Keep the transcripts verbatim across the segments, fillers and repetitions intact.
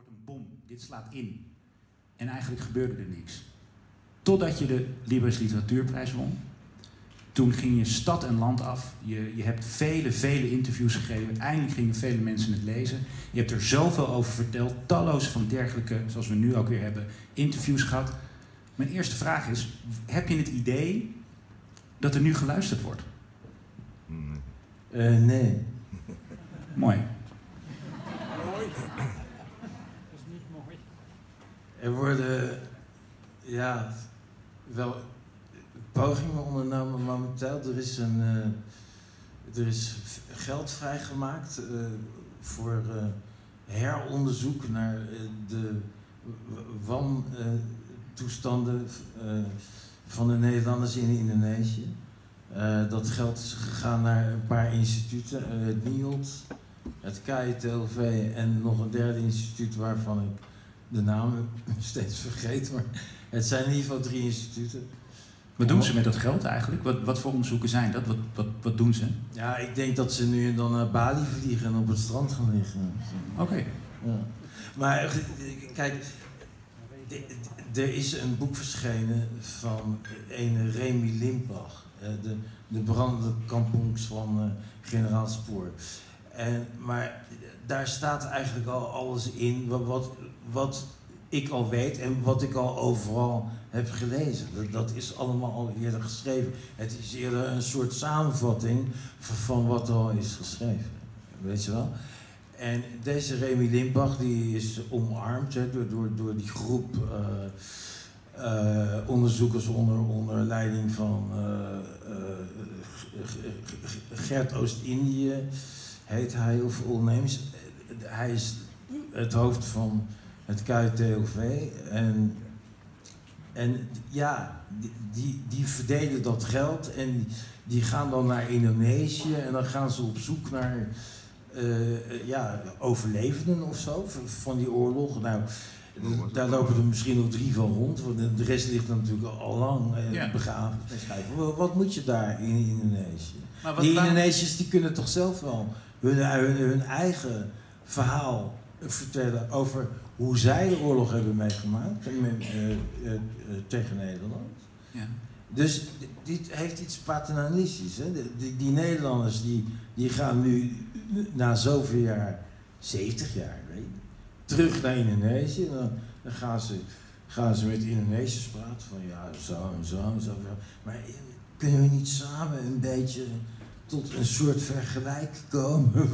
wordt een bom, dit slaat in. En eigenlijk gebeurde er niks. Totdat je de Libris Literatuurprijs won. Toen ging je stad en land af. Je, je hebt vele, vele interviews gegeven. Eindelijk gingen vele mensen het lezen. Je hebt er zoveel over verteld. Talloze van dergelijke, zoals we nu ook weer hebben, interviews gehad. Mijn eerste vraag is, heb je het idee dat er nu geluisterd wordt? Uh, nee. Mooi. Mooi. Dat is niet mooi. Er worden, ja, wel pogingen ondernomen momenteel. Er is, een, uh, er is geld vrijgemaakt uh, voor uh, heronderzoek naar uh, de wantoestanden uh, van de Nederlanders in Indonesië. Uh, dat geld is gegaan naar een paar instituten, uh, het N I O D, het K I T L V en nog een derde instituut waarvan ik de namen steeds vergeet. Maar het zijn in ieder geval drie instituten. Wat doen ze met dat geld eigenlijk? Wat, wat voor onderzoeken zijn dat? Wat, wat, wat doen ze? Ja, ik denk dat ze nu en dan naar Bali vliegen en op het strand gaan liggen. Oké. Okay. Ja. Maar kijk, er is een boek verschenen van een Remy Limbach. De, de brandende kampongs van uh, generaal Spoor. En, maar daar staat eigenlijk al alles in wat, wat, wat ik al weet en wat ik al overal heb gelezen. Dat, dat is allemaal al eerder geschreven. Het is eerder een soort samenvatting van, van wat al is geschreven. Weet je wel? En deze Remy Limbach die is omarmd he, door, door, door die groep uh, uh, onderzoekers onder, onder leiding van uh, uh, Gert Oost-Indië, heet hij, of all names. Hij is het hoofd van het K I T L V en, en ja, die, die, die verdelen dat geld en die gaan dan naar Indonesië en dan gaan ze op zoek naar uh, ja, overlevenden of zo van die oorlog. Nou, daar lopen er misschien nog drie van rond, want de rest ligt natuurlijk al lang uh, ja. begraven. Wat moet je daar in Indonesië? Wat, die Indonesiërs die kunnen toch zelf wel hun, hun, hun eigen verhaal vertellen over hoe zij de oorlog hebben meegemaakt uh, uh, uh, tegen Nederland. Ja. Dus dit heeft iets paternalistisch. Hè? Die, die, die Nederlanders die, die gaan nu na zoveel jaar, zeventig jaar, weet je, terug naar Indonesië. Dan, dan gaan, ze, gaan ze met Indonesiërs praten van ja, zo en zo en zo. Maar kunnen we niet samen een beetje tot een soort vergelijk komen?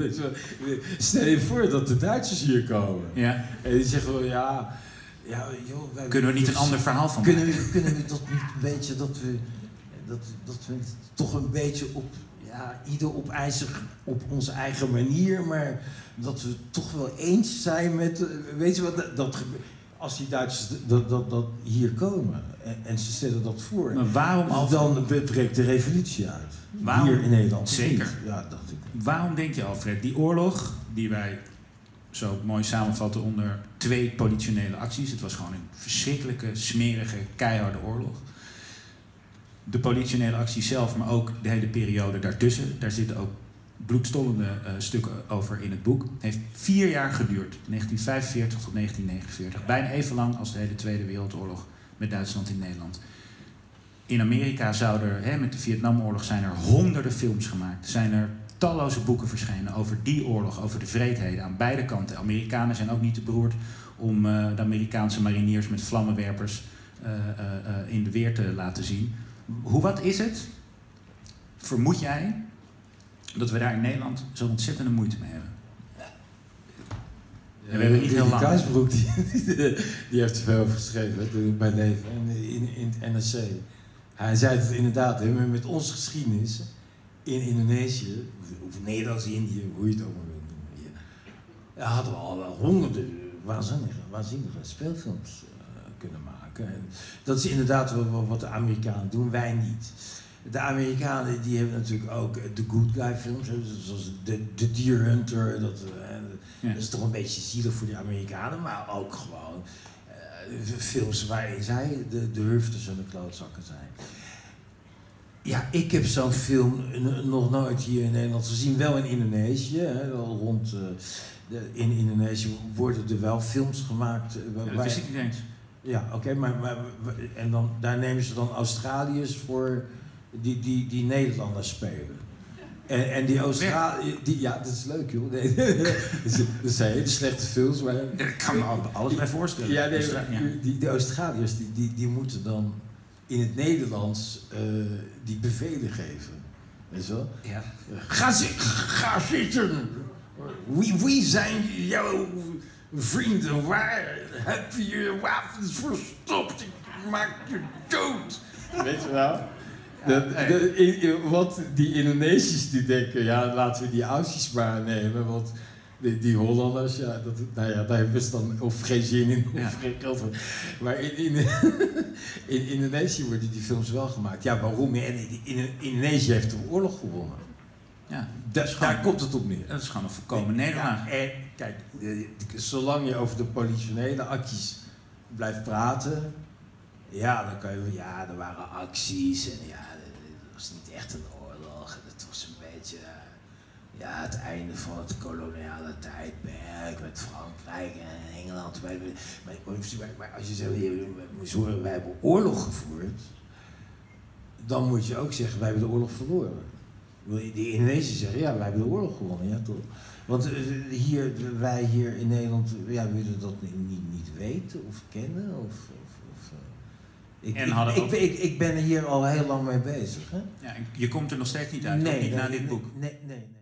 Stel je voor dat de Duitsers hier komen. Ja. En die zeggen wel ja... Ja, joh, wij, kunnen we niet een ander verhaal van kunnen maken? We, kunnen we dat niet een beetje, dat we, dat, dat we toch een beetje op, ja, ieder op, ijzer, op onze eigen manier, maar dat we toch wel eens zijn met, weet je wat, dat, dat als die Duitsers dat, dat, dat hier komen en, en ze stellen dat voor, maar waarom al... dan breekt de revolutie uit. Waarom? Hier in Nederland. Zeker. Ja, dat ik. Waarom denk je, Alfred, die oorlog die wij zo mooi samenvatten onder twee politionele acties. Het was gewoon een verschrikkelijke, smerige, keiharde oorlog. De politionele actie zelf, maar ook de hele periode daartussen. Daar zitten ook bloedstollende uh, stukken over in het boek. Het heeft vier jaar geduurd, negentien vijfenveertig tot negentien negenenveertig. Bijna even lang als de hele Tweede Wereldoorlog met Duitsland in Nederland. In Amerika zouden er, hè, met de Vietnamoorlog zijn er honderden films gemaakt. Zijn er talloze boeken verschenen over die oorlog, over de wreedheden aan beide kanten. De Amerikanen zijn ook niet te beroerd om uh, de Amerikaanse mariniers met vlammenwerpers uh, uh, uh, in de weer te laten zien. Hoe wat is het, vermoed jij, dat we daar in Nederland zo ontzettende moeite mee hebben? Ja, we hebben niet heel lang. Kaasbroek die, die, die heeft er veel over geschreven bij Leven in, in het N R C. Hij zei het inderdaad, hè, met onze geschiedenis in Indonesië, of Nederlands-Indië, hoe je het ook maar wilt noemen, ja, hadden we al wel honderden waanzinnige, waanzinnige speelfilms uh, kunnen maken. En dat is inderdaad wat de Amerikanen doen, wij niet. De Amerikanen die hebben natuurlijk ook de good guy films, zoals de, de Deer Hunter, dat, uh, ja. dat is toch een beetje zielig voor de Amerikanen, maar ook gewoon uh, films waarin zij de, de hufters en de klootzakken zijn. Ja, ik heb zo'n film n- nog nooit hier in Nederland gezien. Wel in Indonesië. Hè, wel rond, uh, de, in Indonesië worden er wel films gemaakt. Uh, Ja, dat waar- wist ik niet eens. Ja, oké, okay, maar, maar en dan, daar nemen ze dan Australiërs voor die, die, die Nederlanders spelen. En, en die Australiërs, die, ja, dat is leuk joh. Nee, dat zijn hele slechte films, maar... Ik kan me alles bij voorstellen. Ja, nee, Dus, ja. die, die Australiërs die, die, die moeten dan in het Nederlands uh, die bevelen geven. Weet je wel? Ja. Ga, zi- ga zitten! Wie, wie zijn jouw vrienden? Waar heb je je wapens verstopt? Ik maak je dood! Weet je wel? De, de, in, want die Indonesiërs die denken, ja, laten we die Aussies maar nemen, want die, die Hollanders, ja, dat, nou ja, daar hebben ze dan of geen zin in of ja. geen geld voor. Maar in, in, in Indonesië worden die films wel gemaakt. Ja, waarom? In, in, Indonesië heeft de oorlog gewonnen. Ja, da, gewoon, daar komt het op neer. Dat is gewoon een volkomen Nederland. Ja, en kijk, zolang je over de politionele acties blijft praten, ja, dan kan je, ja, er waren acties en ja, het was niet echt een oorlog. Het was een beetje, ja, het einde van het koloniale tijdperk met Frankrijk en Engeland. Maar, maar, maar als je zegt, wij hebben oorlog gevoerd, dan moet je ook zeggen, wij hebben de oorlog verloren. Die Indonesiërs zeggen, ja, wij hebben de oorlog gewonnen, ja toch? Want hier, wij hier in Nederland, ja, willen dat niet, niet, niet weten of kennen of... Ik, en ik, hadden ik, ook... ik, ik ben er hier al heel lang mee bezig. Hè? Ja, je komt er nog steeds niet uit, nee, niet nee, na dit nee, boek. Nee, nee, nee.